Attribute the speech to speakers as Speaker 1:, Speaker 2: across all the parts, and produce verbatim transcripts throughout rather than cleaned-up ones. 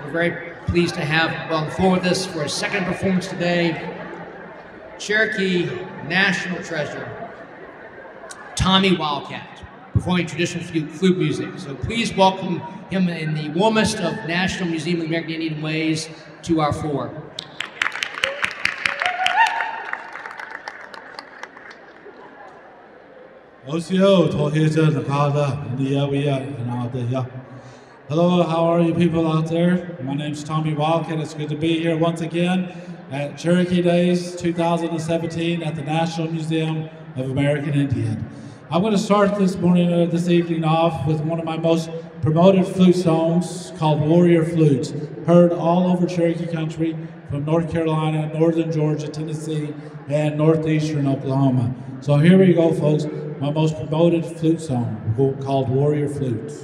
Speaker 1: We're very pleased to have on the floor with us for his second performance today, Cherokee national treasure, Tommy Wildcat, performing traditional flute, flute music. So please welcome him in the warmest of National Museum of the American Indian ways to our floor.
Speaker 2: Hello, how are you people out there? My name's Tommy Wildcat. It's good to be here once again at Cherokee Days two thousand seventeen at the National Museum of American Indian. I'm going to start this morning, uh, this evening off with one of my most promoted flute songs called Warrior Flutes, heard all over Cherokee country from North Carolina, northern Georgia, Tennessee, and northeastern Oklahoma. So here we go, folks, my most promoted flute song called Warrior Flutes.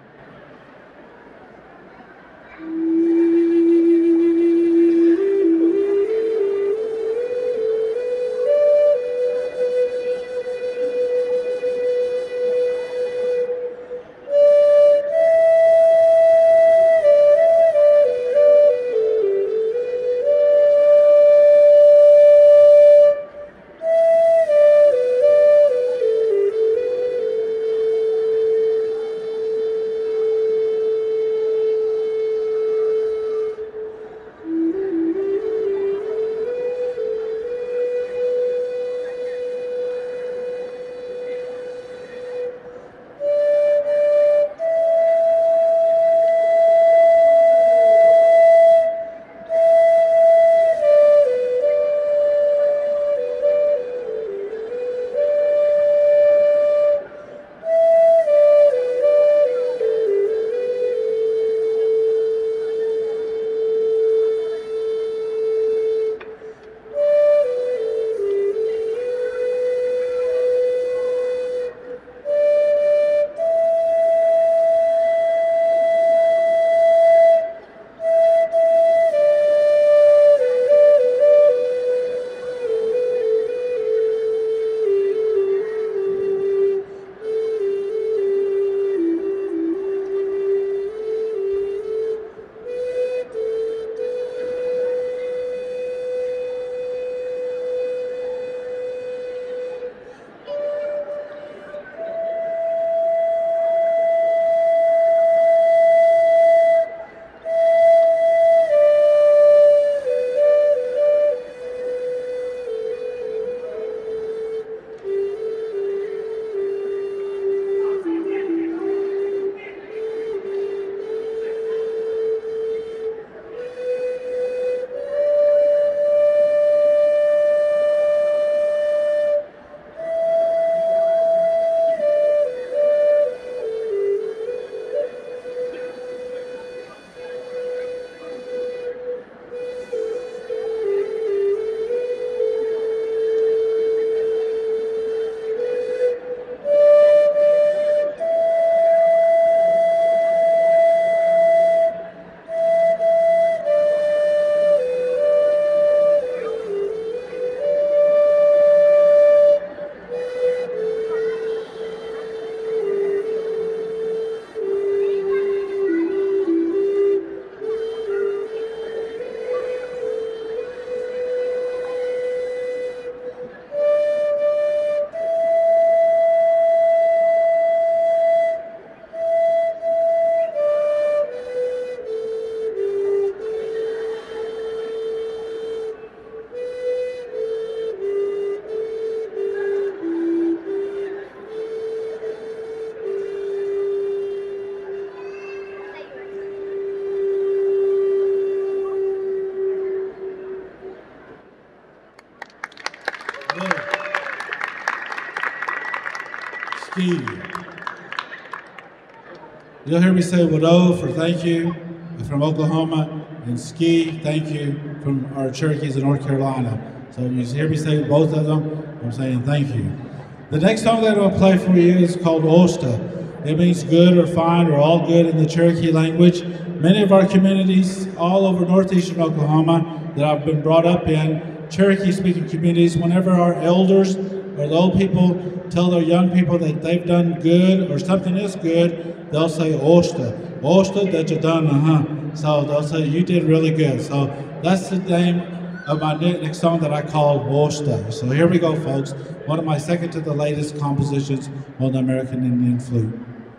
Speaker 2: Ski. You'll hear me say Wado for thank you from Oklahoma, and Ski, thank you from our Cherokees in North Carolina. So you hear me say both of them, I'm saying thank you. The next song that I'll play for you is called Osta. It means good or fine or all good in the Cherokee language. Many of our communities all over northeastern Oklahoma that I've been brought up in, Cherokee-speaking communities, whenever our elders or the old people tell their young people that they've done good or something is good, they'll say Oshta. Oshta that you done, uh-huh. So they'll say you did really good. So that's the name of my next song that I call Oshta. So here we go, folks. One of my second to the latest compositions on the American Indian flute.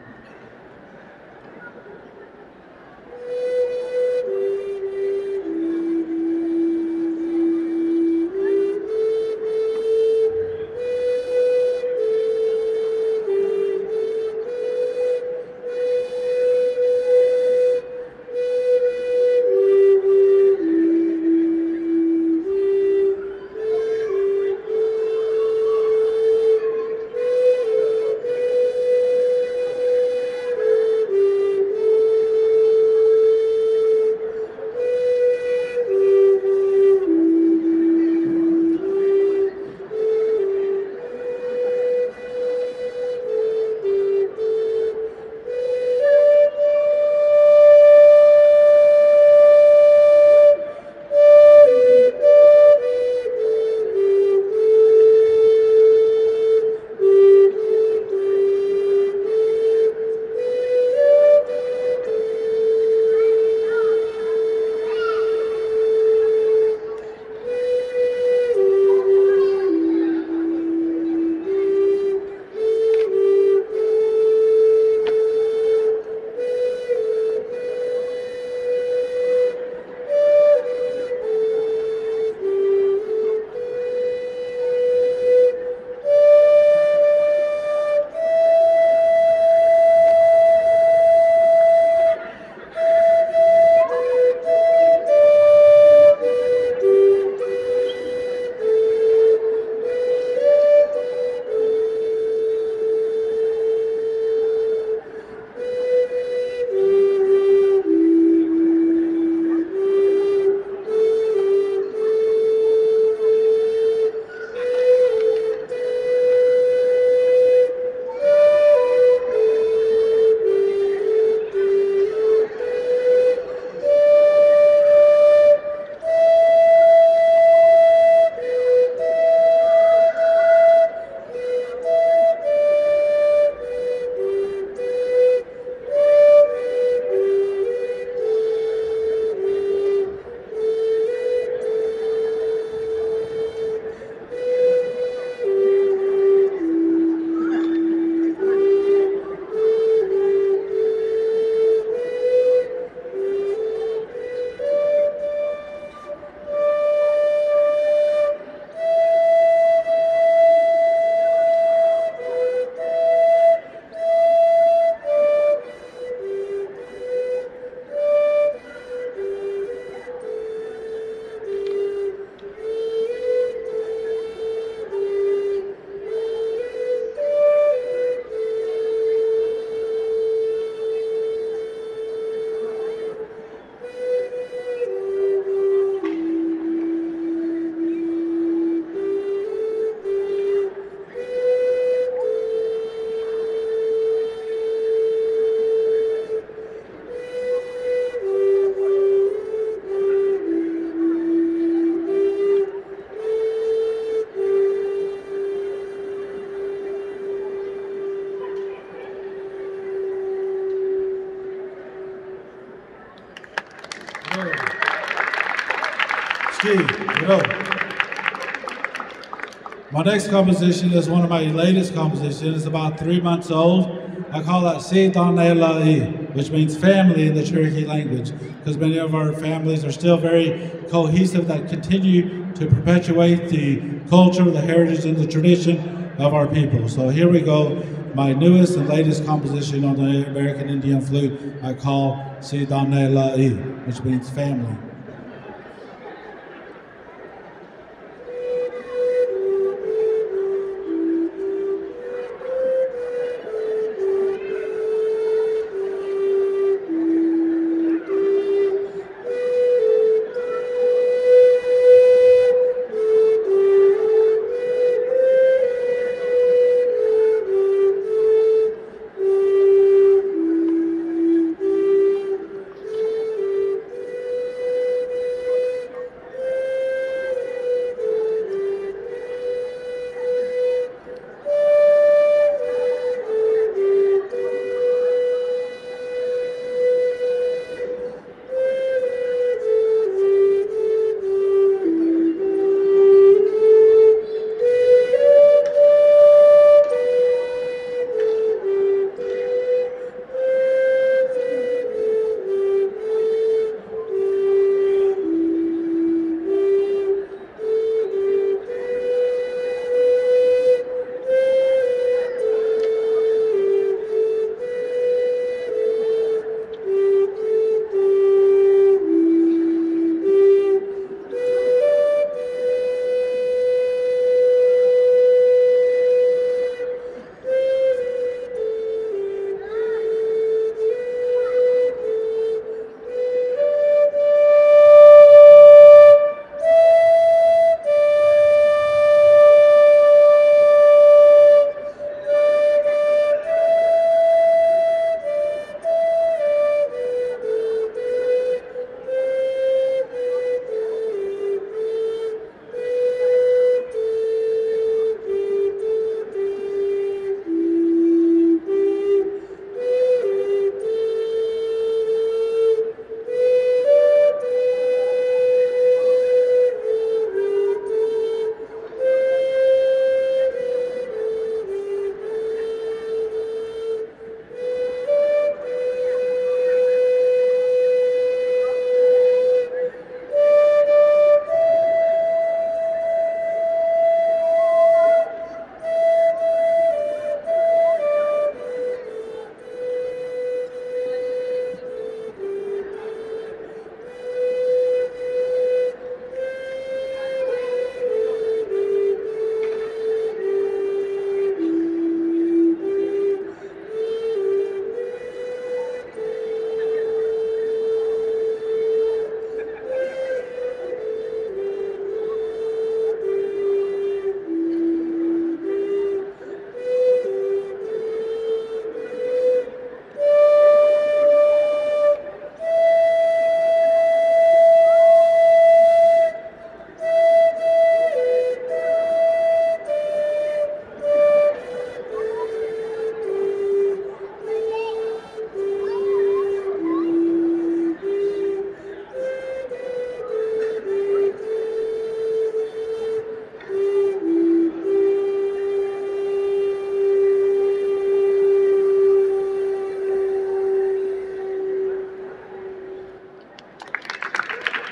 Speaker 2: Steve, get up. My next composition is one of my latest compositions. It's about three months old. I call that Si Dane Lai, which means family in the Cherokee language, because many of our families are still very cohesive that continue to perpetuate the culture, the heritage, and the tradition of our people. So here we go, my newest and latest composition on the American Indian flute I call Si Dane Lai, which means family.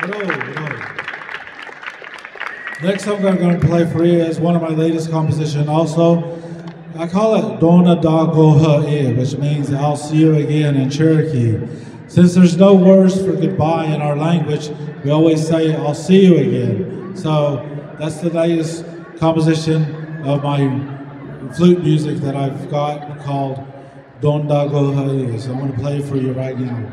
Speaker 2: Hello, hello. Next song I'm going to play for you is one of my latest compositions also. I call it Dona Da Goha, which means I'll see you again in Cherokee. Since there's no words for goodbye in our language, we always say, I'll see you again. So that's the latest composition of my flute music that I've got called Don Da Goha. So I'm going to play it for you right now.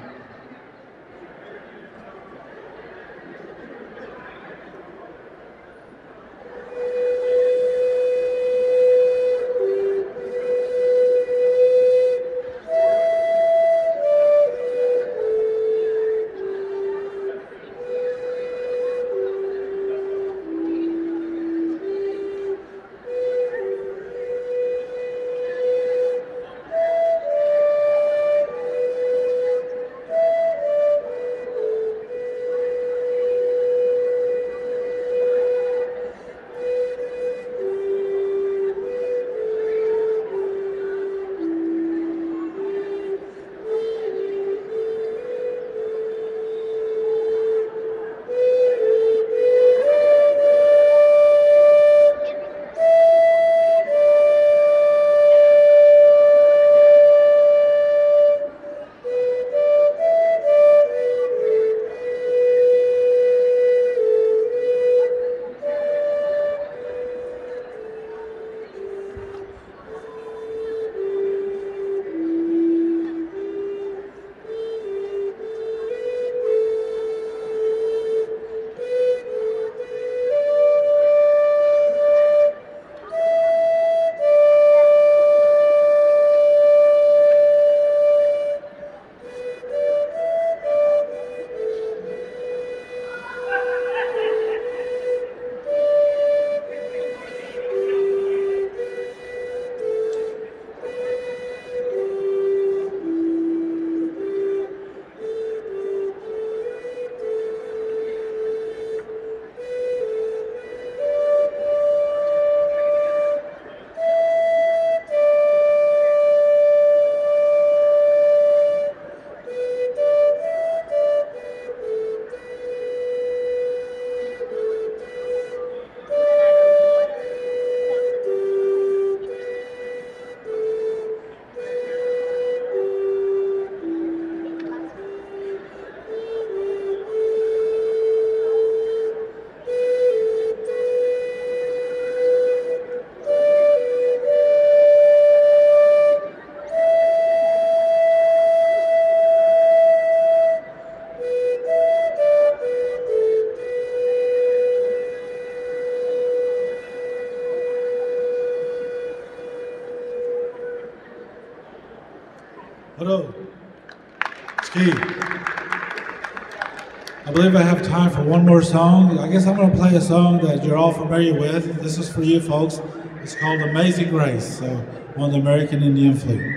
Speaker 2: Hello. Ski. I believe I have time for one more song. I guess I'm going to play a song that you're all familiar with. This is for you folks. It's called Amazing Grace, so on the American Indian Flute.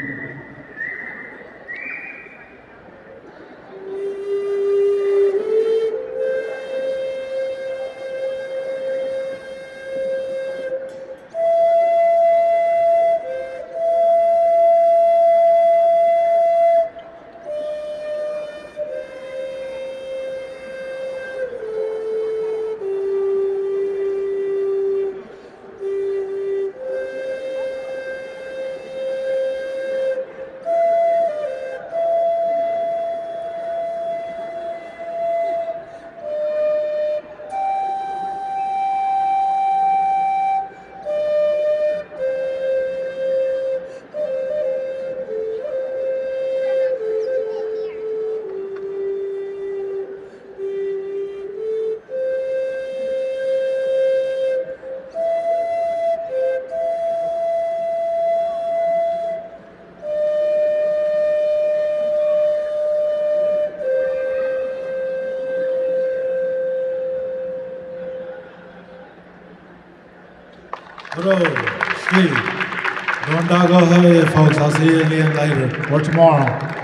Speaker 2: Hello, Steve. Don't go ahead, folks. I'll see you again later or tomorrow.